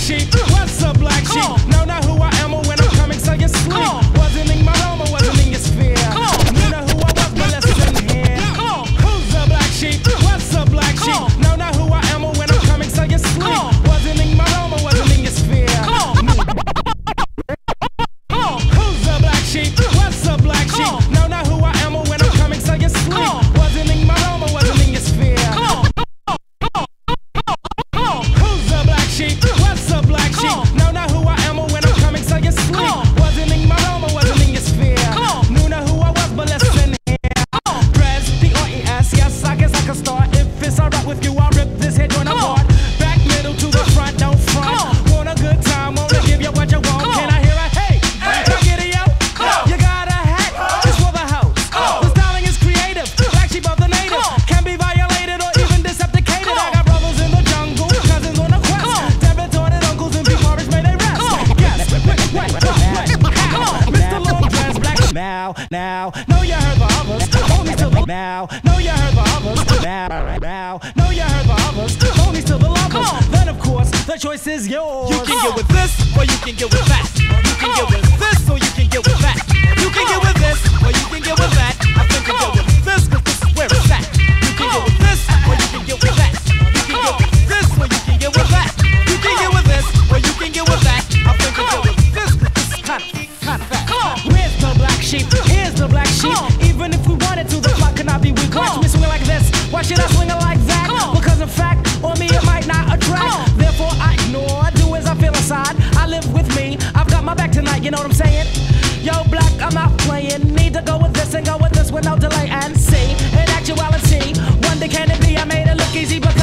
sheep? What's a black sheep? Know not who I am or when I'm coming, so you sleep. Wasn't in my realm or wasn't in your sphere. You know who I was, but listen here. Who's a black sheep? What's a black sheep? Know not who I am or when I'm coming, so you sleep. Wasn't in my realm or wasn't in your sphere. Who's a black sheep? What's a black sheep? Know not who I am or when I'm coming, so you sleep. Wasn't in my realm or wasn't in your sphere. Who's a black sheep? What's a black sheep? Know not who I am or when I'm coming, so you sleep. Wasn't in my realm or wasn't in your sphere. Knew not who I was, but listen here. Press D-R-E-S, yes, I guess I can start. If it's alright with you, I'll rip this head joint apart. Back middle to the front, don't front. Want a good time, wanna give you what you want. Can I hear a hey? Can I get it, yo? You got a hat, just for the house. The styling is creative, black sheep of the native. Can be violated or even decepticated. I got brothers in the jungle, cousins on the quest. Dead-retorted uncles and big porridge may they rest. Yes, wait, Mr. Long Dress, black now, know you heard the others. Hold me till the now, know you heard the others. Now, know you heard the others. Hold me till the lovers. Then of course, the choice is yours. You can get with this, or you can get with that. You can get with this, or you can get with that. You can get with this, or you can get with that. I think you get with this, cause this is where it's at. You can get with this, or you can get with that. You can get with this, or you can get with that. You can get with this, or you can get with that. I think you get with this, cause this is kind of that. Where's the black sheep? Here's the black sheep. Even if we wanted to, the flock cannot be weak. Watch me swing like this. Why should I swing it like that? Because in fact, on me it might not attract. Therefore I ignore, do as I feel inside. I live with me, I've got my back tonight, you know what I'm saying? Yo, black, I'm not playing. Need to go with this and go with this with no delay and see. In actuality, one day can it be? I made it look easy, but